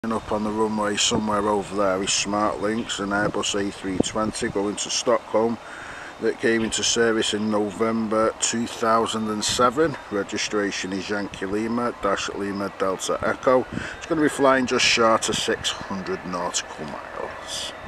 Up on the runway somewhere over there is Smartlyix, an Airbus A320 going to Stockholm that came into service in November 2007. Registration is Yankee Lima Lima Delta Echo. It's going to be flying just short of 600 nautical miles.